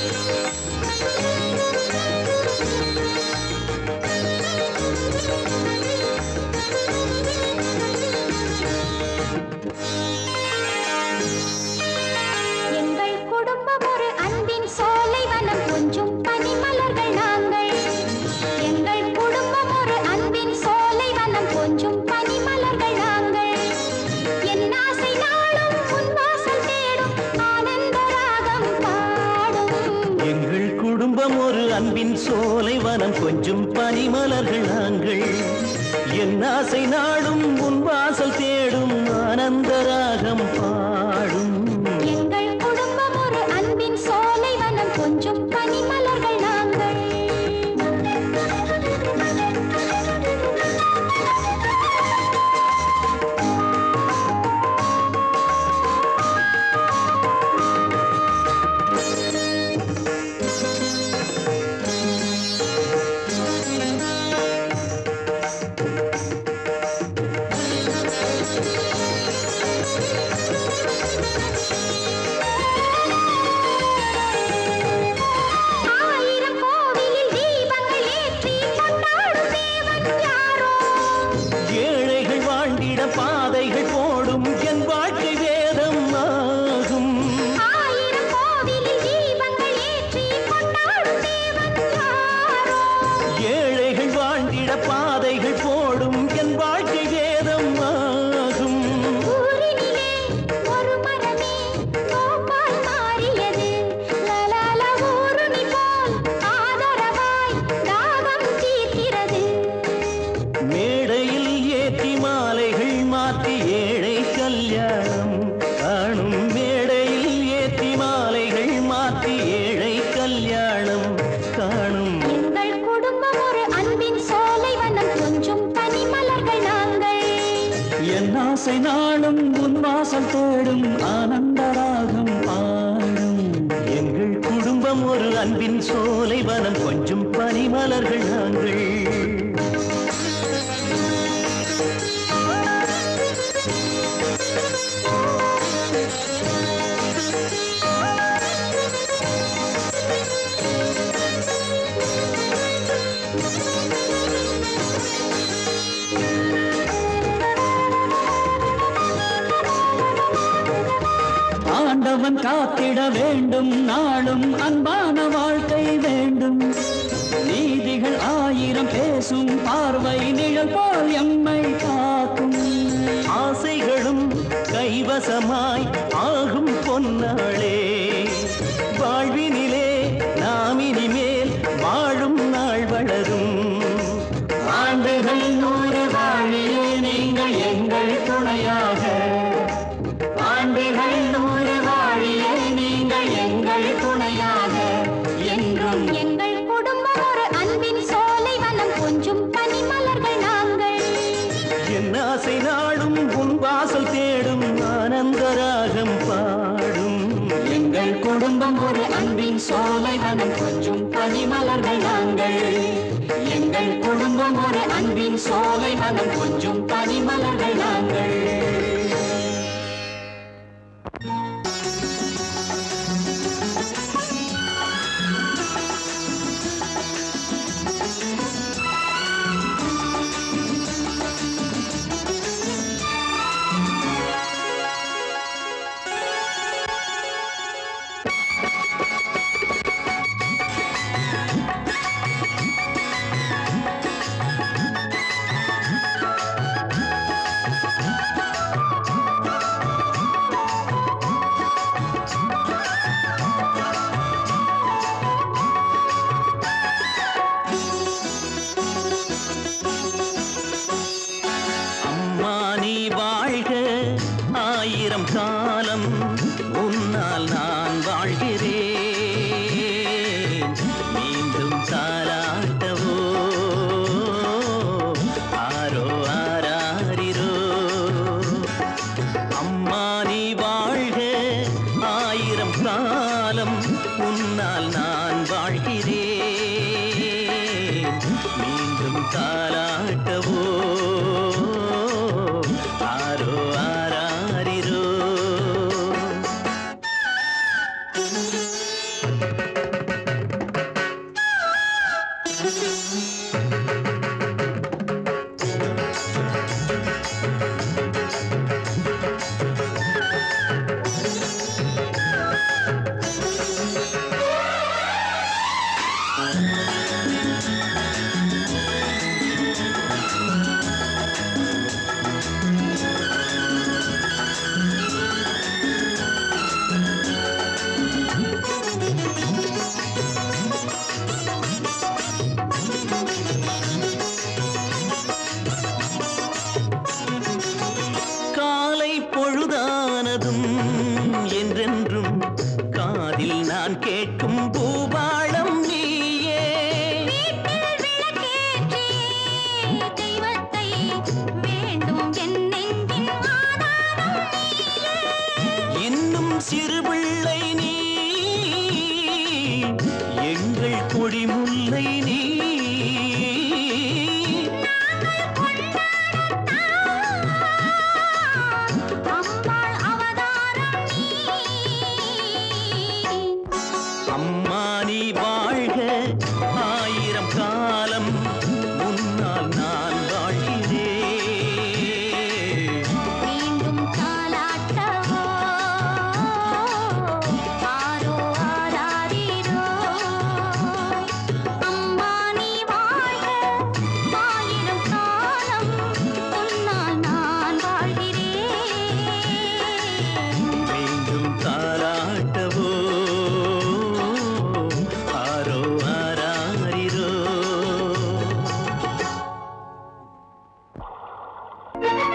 அன்பின் சோலைவனம் கொஞ்சம் பனிமலர்கள் நாங்கள் என் ஆசை நாடும் உன் வாசல் தேடும் ஆனந்த ராகம் பாடும் எங்கள் குடும்பம் ஒரு அன்பின் சோலைவனம் கொஞ்சம் பனிமலர்கள் நாங்கள் பாதைகள் போடும் என் வாழ்க்கை வேதம் ஆகும் ஆயிரம் கோவிலில் தீபங்கள் ஏற்றி கொண்டாடும் தேவன் யாரோ ஏழைகள் வாழ்ந்திட பாதைகள் போடும் என் வாழ்க்கை வேதம் ஆகும் ஊரினிலே ஒரு மரமே கோபால் மாறியது லலல ஊருணி போல் ஆதரவாய் தாகம் தீர்க்கிறது மேடையில் ஏற்றி மாலைகள் மாற்றி ஏழை கல்யாணம் காணும் மேடையில் ஏற்றி மாலைகள் மாற்றி ஏழை கல்யாணம் காணும் எங்கள் குடும்பம் ஒரு அன்பின் சோலைவனம் கொஞ்சம் பனிமலர்கள் நாங்கள் என் ஆசை நாளும் உன் வாசல் தேடும் ஆனந்த ராகம் பாடும் எங்கள் குடும்பம் ஒரு அன்பின் சோலைவனம் கொஞ்சம் பனிமலர்கள் நாங்கள் ஆண்டவன் காத்திட வேண்டும் நாளும் அன்பான வாழ்க்கை வேண்டும் நீதிகள் ஆயிரம் பேசும் பார்வை நிழல் போல் எம்மை காக்கும் ஆசைகளும் கைவசமாய் ஆகும் பொன்னாளே வாழ்வினிலே நாம் இனிமேல் வாழும் நாள் வளரும் ஆண்டுகள் 100 வாழியே நீங்கள் எங்கள் துணையாக ஆண்டுகள் 100 வாழியே நீங்கள் எங்கள் துணையாக என்றும் எங்கள் குடும்பம் ஒரு அன்பின் சோலைவனம் கொஞ்சம் பனிமலர்கள் நாங்கள் என் ஆசை நாடும் உன் வாசல் தேடும் ஆனந்த ராகம் பாடும் எங்கள் குடும்பம் ஒரு அன்பின் சோலைவனம் கொஞ்சம் பனிமலர்கள் நாங்கள் எங்கள் குடும்பம் ஒரு அன்பின் சோலைவனம் கொஞ்சம் பனிமலர்கள் நாங்கள் காலம் உன்னால் நான் வாழ்கிறேன் மீண்டும் தாலாட்டவோ ஆரோ ஆராரிரோ அம்மா நீ வாழ்க 1000 காலம் உன்னால் நான் வாழ்கிறேன் மீண்டும் தாலாட்டவோ ஆரோ ஆராரிரோ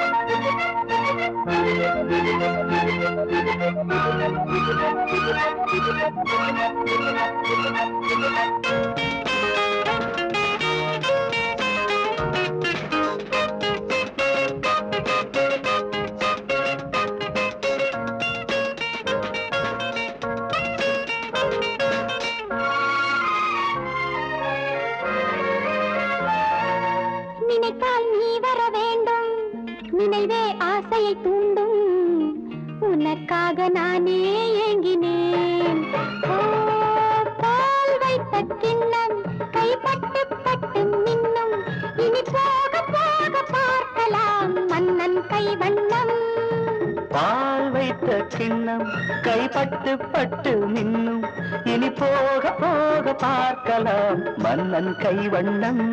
நினைத்தால் நீ வர வேண்டும், நினைவே ஆசையை தூண்டும், உனக்காக நானே ஏங்கினேன். ஓ, பால் வைத்த கிண்ணம் கைப்பட்டு பட்டு மின்னும், இனி போக போக பார்க்கலாம் மன்னன் கைவண்ணம். பால் வைத்த கிண்ணம் கைப்பட்டு பட்டு மின்னும், இனி போக போக பார்க்கலாம் மன்னன் கைவண்ணம்.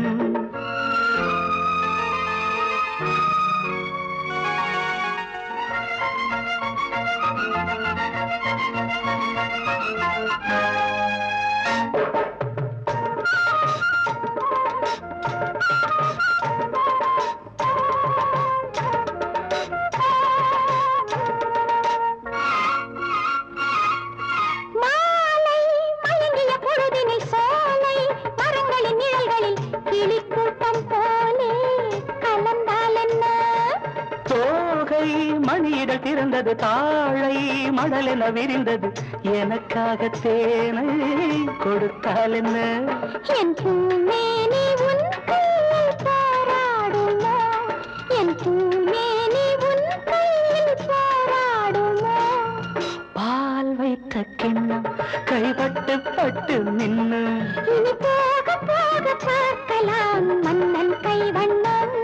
மணியிடல் திறந்தது, தாழை மடலென விரிந்தது, எனக்காக தேனை கொடுத்தால் என்ன? என் பூமேனி உன் கையில் போராடுமோ, என் பூமேனி உன் கையில் போராடுமோ. பால் வைத்த கிண்ணம் கைப்பட்டு பட்டு நின்னும், இனி போக போக பார்க்கலாம் மன்னன் கைவண்ணம்.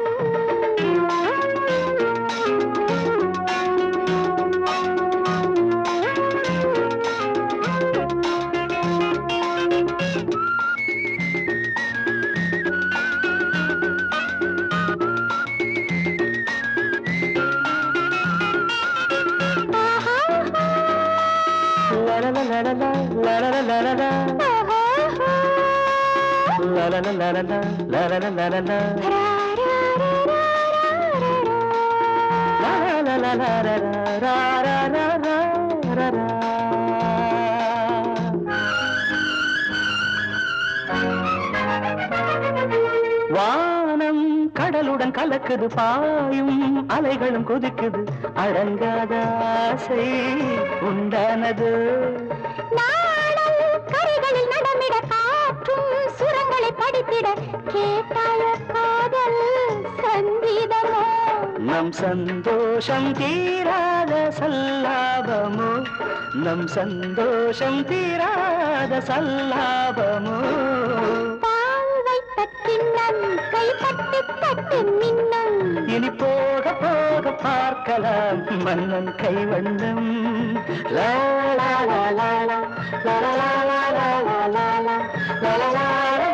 வானம் கடலுடன் கலக்குது, பாயும் அலைகளும் கொதிக்குது, அடங்காத ஆசை உண்டானது. நாடல் கரைகளில் நடமிட, காற்றும் சுரங்களை படித்திட, கேட்டாய காதல் சங்கீதமோ. நம் சந்தோஷம் தீராத சல்லாபமோ, நம் சந்தோஷம் தீராத சல்லாபமோ. பால் வைத்த கிண்ணம் கைப்பட்டு பட்டு மின்னும், இனி போக போக பார்க்கலாம் மன்னன் கைவண்ணம். லா லா லா லா லா லா லா லா லா லா லா லா லா லா லா லா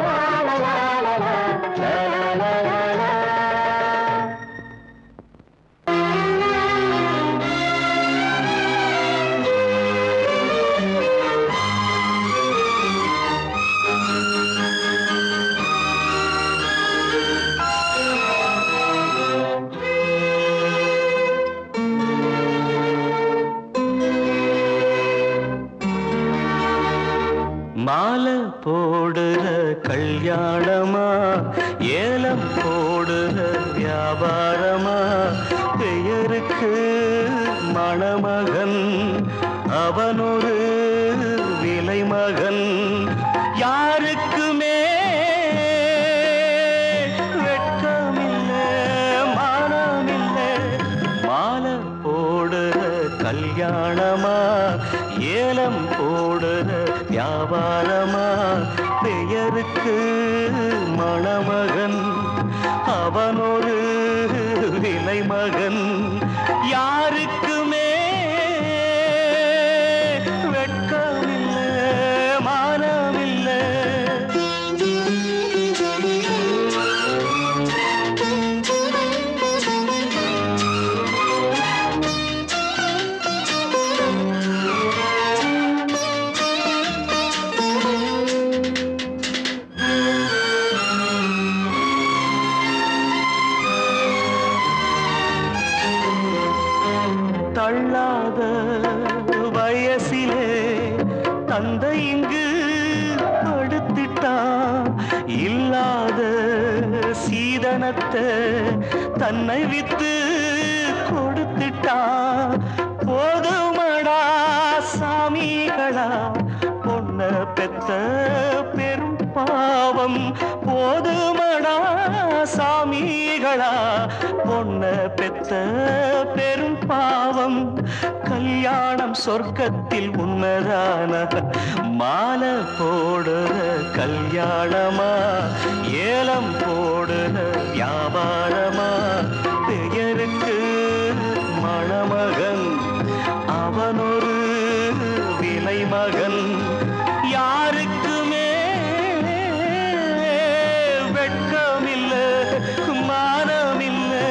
மாலை போடுற கல்யாணமா, ஏலம் போடுற வியாபாரமா, பெயருக்கு மணமகன் அவனொரு விலை மகன். யாருக்குமே வெட்கமில்லை, மானமில்லை. மாலை போடுற கல்யாணமா, ஏலம் போடுற வியாபாரமா, பெயருக்கு மணமகன் அவனொரு விலை மகன். யாருக்குமே வெட்கமில்லை, மானமில்லை. தள்ளாத வயசிலே தந்தை இங்கு படுத்திட்டான். இல்லாத சீதனத்தை தன்னை வித்து கொடுத்துட்டான். போதுமடா சாமிகளா பொண்ண பெத்த பெரும் பாவம். போதுமடா சாமிகளா பொண்ண பெத்த பெரும் பாவம். கல்யாணம் சொர்க்கத்தில் உன்னதான மாலை போடுற கல்யாணமா ஏலம் போடுற வியாபாரமா? பெயருக்கு மணமகன் அவனொரு விலை மகன். யாருக்குமே வெட்கமில்லை மானமில்லை.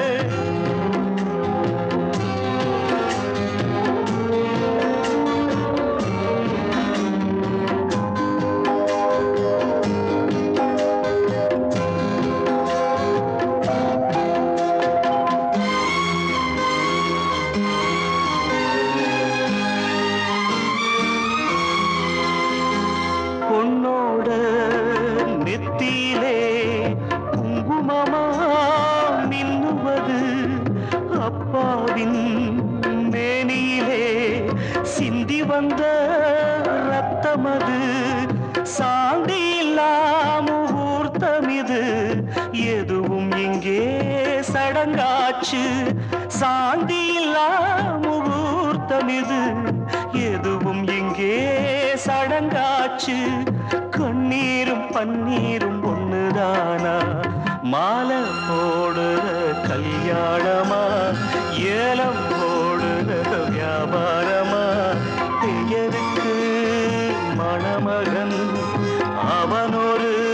பொன்னோட நெத்தியிலே குங்குமமா மின்னுவது, அப்பாவின் மேனியிலே சிந்தி வந்த ரத்தமது. சாந்தி இல்லாம ஊர்த்தமிது எதுவும் இங்கே சடங்காச்சு. சாந்தி இல்லாம ஊர்த்தமிது எதுவும் இங்கே சடங்காச்சு. கண்ணீரும் பன்னீரும் ஒண்ணுதானா? மாலை போடுற கல்யாணமா ஏலம் போடுற வியாபாரமா? பெயருக்கு மணமகன் அவனொரு